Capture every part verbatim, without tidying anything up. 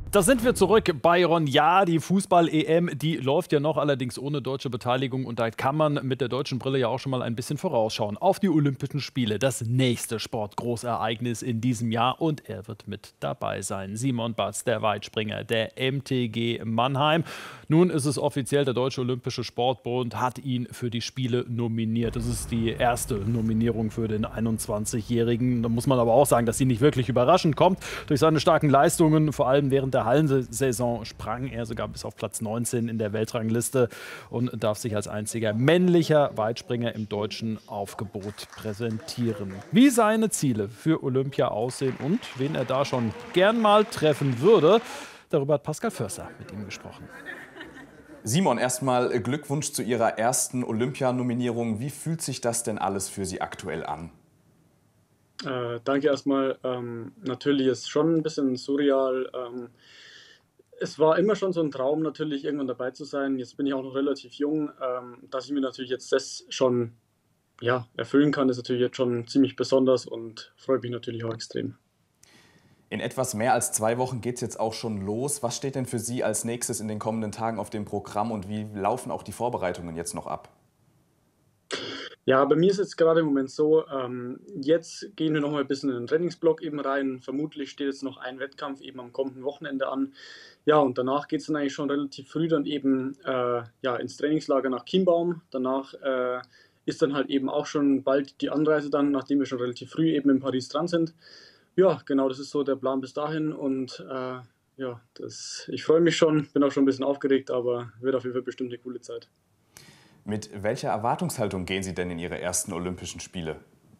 Da sind wir zurück, Byron. Ja, die Fußball-E M, die läuft ja noch, allerdings ohne deutsche Beteiligung. Und da kann man mit der deutschen Brille ja auch schon mal ein bisschen vorausschauen auf die Olympischen Spiele. Das nächste Sportgroßereignis in diesem Jahr. Und er wird mit dabei sein. Simon Batz, der Weitspringer der M T G Mannheim. Nun ist es offiziell, der Deutsche Olympische Sportbund hat ihn für die Spiele nominiert. Das ist die erste Nominierung für den einundzwanzigjährigen. Da muss man aber auch sagen, dass sie nicht wirklich überraschend kommt. Durch seine starken Leistungen, vor allem während der Hallensaison, sprang er sogar bis auf Platz neunzehn in der Weltrangliste und darf sich als einziger männlicher Weitspringer im deutschen Aufgebot präsentieren. Wie seine Ziele für Olympia aussehen und wen er da schon gern mal treffen würde, darüber hat Pascal Förster mit ihm gesprochen. Simon, erstmal Glückwunsch zu Ihrer ersten Olympianominierung. Wie fühlt sich das denn alles für Sie aktuell an? Äh, danke erstmal. Ähm, natürlich ist es schon ein bisschen surreal. Ähm, es war immer schon so ein Traum, natürlich irgendwann dabei zu sein. Jetzt bin ich auch noch relativ jung. Ähm, dass ich mir natürlich jetzt das schon ja, erfüllen kann, ist natürlich jetzt schon ziemlich besonders und freut mich natürlich auch extrem. In etwas mehr als zwei Wochen geht es jetzt auch schon los. Was steht denn für Sie als nächstes in den kommenden Tagen auf dem Programm und wie laufen auch die Vorbereitungen jetzt noch ab? Ja, bei mir ist jetzt gerade im Moment so, ähm, jetzt gehen wir noch mal ein bisschen in den Trainingsblock eben rein. Vermutlich steht jetzt noch ein Wettkampf eben am kommenden Wochenende an. Ja, und danach geht es dann eigentlich schon relativ früh dann eben äh, ja, ins Trainingslager nach Chiembaum. Danach äh, ist dann halt eben auch schon bald die Anreise dann, nachdem wir schon relativ früh eben in Paris dran sind. Ja, genau, das ist so der Plan bis dahin und äh, ja, das, ich freue mich schon, bin auch schon ein bisschen aufgeregt, aber wird auf jeden Fall bestimmt eine coole Zeit. Mit welcher Erwartungshaltung gehen Sie denn in Ihre ersten Olympischen Spiele?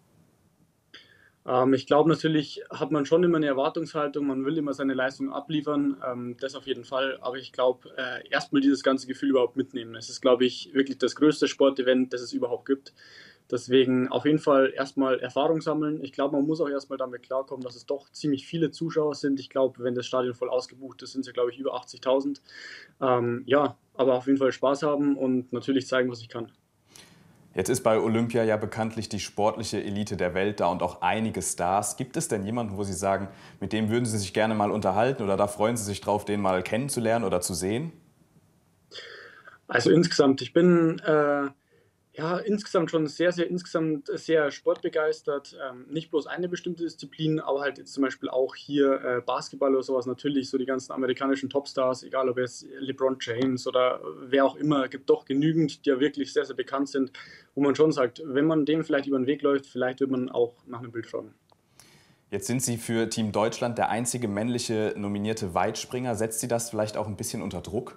Ähm, ich glaube, natürlich hat man schon immer eine Erwartungshaltung, man will immer seine Leistung abliefern, ähm, das auf jeden Fall. Aber ich glaube, äh, erstmal dieses ganze Gefühl überhaupt mitnehmen. Es ist, glaube ich, wirklich das größte Sportevent, das es überhaupt gibt. Deswegen auf jeden Fall erstmal Erfahrung sammeln. Ich glaube, man muss auch erstmal damit klarkommen, dass es doch ziemlich viele Zuschauer sind. Ich glaube, wenn das Stadion voll ausgebucht ist, sind es ja, glaube ich, über achtzigtausend. Ähm, ja, aber auf jeden Fall Spaß haben und natürlich zeigen, was ich kann. Jetzt ist bei Olympia ja bekanntlich die sportliche Elite der Welt da und auch einige Stars. Gibt es denn jemanden, wo Sie sagen, mit dem würden Sie sich gerne mal unterhalten oder da freuen Sie sich drauf, den mal kennenzulernen oder zu sehen? Also insgesamt, ich bin äh, ja insgesamt schon sehr, sehr insgesamt sehr sportbegeistert. Ähm, nicht bloß eine bestimmte Disziplin, aber halt jetzt zum Beispiel auch hier äh, Basketball oder sowas. Natürlich so die ganzen amerikanischen Topstars, egal ob jetzt LeBron James oder wer auch immer, gibt doch genügend, die ja wirklich sehr, sehr bekannt sind, wo man schon sagt, wenn man dem vielleicht über den Weg läuft, vielleicht wird man auch nach einem Bild fragen. Jetzt sind Sie für Team Deutschland der einzige männliche nominierte Weitspringer. Setzt Sie das vielleicht auch ein bisschen unter Druck?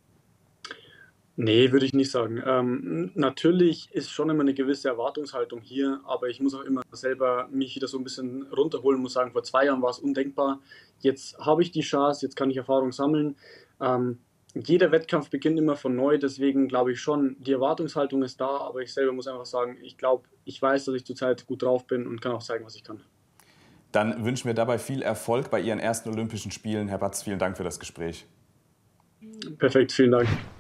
Nee, würde ich nicht sagen. Ähm, natürlich ist schon immer eine gewisse Erwartungshaltung hier, aber ich muss auch immer selber mich wieder so ein bisschen runterholen, muss sagen, vor zwei Jahren war es undenkbar. Jetzt habe ich die Chance, jetzt kann ich Erfahrung sammeln. Ähm, jeder Wettkampf beginnt immer von neu, deswegen glaube ich schon, die Erwartungshaltung ist da, aber ich selber muss einfach sagen, ich glaube, ich weiß, dass ich zurzeit gut drauf bin und kann auch zeigen, was ich kann. Dann wünschen wir dabei viel Erfolg bei Ihren ersten Olympischen Spielen. Herr Batz, vielen Dank für das Gespräch. Perfekt, vielen Dank.